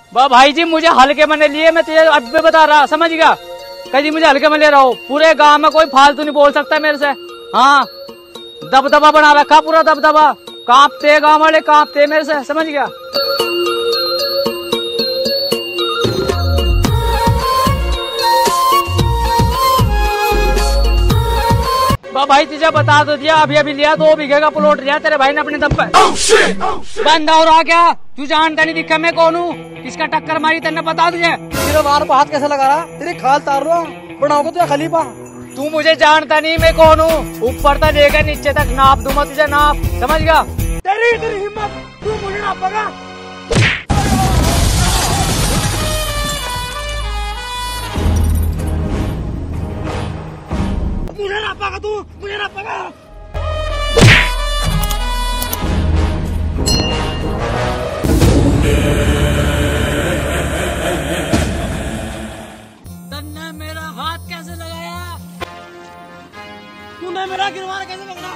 भाई जी मुझे हल्के में लिए, मैं तुझे अब भी बता रहा, समझ गया? कहीं मुझे हल्के में ले रहा हो, पूरे गांव में कोई फालतू नहीं बोल सकता मेरे से। हाँ, दबदबा बना रखा, पूरा दबदबा, कांपते गांव वाले, कांपते मेरे से, समझ गया? भाई तुझे बता तो दिया, अभी अभी लिया 2 बीघे का प्लॉट लिया तेरे भाई ने अपने दम पर। बंद हो रहा क्या? तू जानता नहीं दिखा मैं कौन हूँ, किसका टक्कर मारी तेने पता तुझे? तेरे बार पर हाथ कैसे लगा रहा? तेरी खाल तार रहा बनाओगे तुझे खलीफा। तू मुझे जानता नहीं मैं कौन हूँ, ऊपर तक लेकर नीचे तक नाप दूंगा तुझे, नाप, समझ गया? तेरी हिम्मत, तू मुझे नापेगा? मुझे नापेगा तू, मुझे नापेगा? तन्ने मेरा हाथ कैसे लगाया? तूने मेरा गिरवाना कैसे पकड़ा?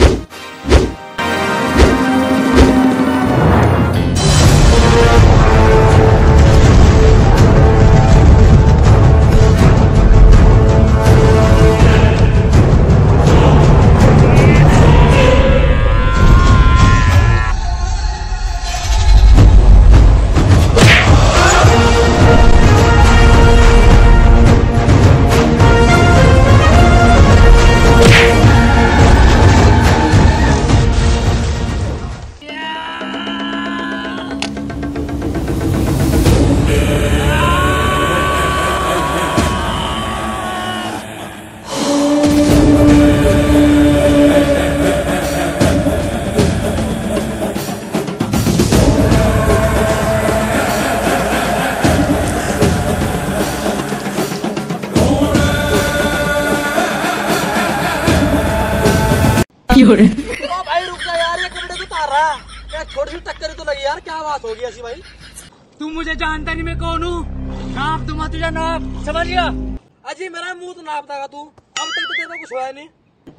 भाई रुक जा यार, ये कपड़े तो तार रहा है क्या? छोटी सी टक्कर तो लगी यार, क्या बात होगी ऐसी भाई? तू मुझे जानता नहीं मैं कौन हूँ, नाप दूंगा तुझे, नाप, समझ गया? अजी मेरा मुंह तो नाप देगा तू, अब तक तो तेरे को कुछ हुआ नहीं।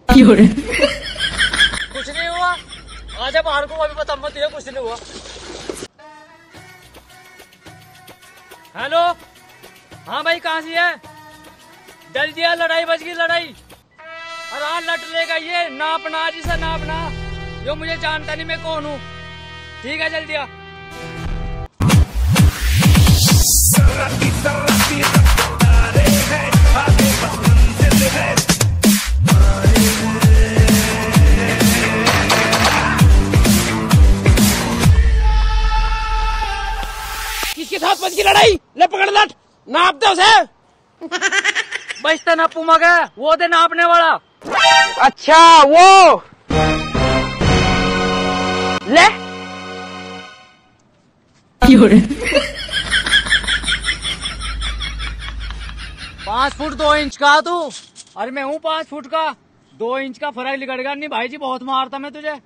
कुछ नहीं हुआ, आजा बाहर को, अभी बताऊंगा तुझे कुछ नहीं हुआ। हेलो, हाँ भाई कहाँ से है? डल दिया, लड़ाई बच गई, लड़ाई। और हाँ लट लेगा ये, नापना जिसे नापना, यो मुझे जानता नहीं मैं कौन हूँ, ठीक है? जल्दी आ। किसके साथ बच की लड़ाई? ले पकड़ लट, नाप दे उसे। बचता नापू मगे, वो दे नापने वाला। अच्छा वो ले 5 फुट 2 इंच का तू, अरे मैं हूँ 5 फुट का, 2 इंच का फर्क निकलेगा नहीं भाई जी, बहुत मारता मैं तुझे।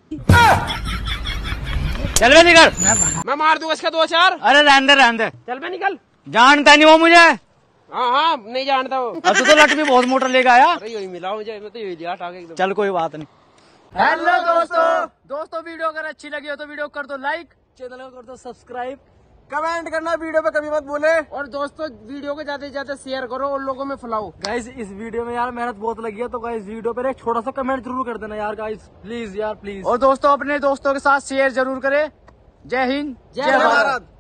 चल बे निकल। मैं मार दूंगा इसका 2-4। अरे रहने दे, चल बे निकल। जानता नहीं वो मुझे। हाँ नहीं जानता वो। अब तू तो लट भी बहुत मोटर लेके आया। अरे यही मिला मुझे, मैं तो यही लिया टाके एकदम। चल कोई बात नहीं। हेलो दोस्तों वीडियो अगर अच्छी लगी हो तो वीडियो कर दो लाइक, चैनल को कर दो सब्सक्राइब, कमेंट करना वीडियो पे कभी मत भूले, और दोस्तों वीडियो को ज्यादा से ज्यादा शेयर करो और लोगों में फैलाओ। गाइस इस वीडियो में यार मेहनत बहुत लगी है, तो गाइस वीडियो पर एक छोटा सा कमेंट जरूर कर देना यार गाइस, प्लीज यार प्लीज। और दोस्तों अपने दोस्तों के साथ शेयर जरूर करें। जय हिंद, जय भारत।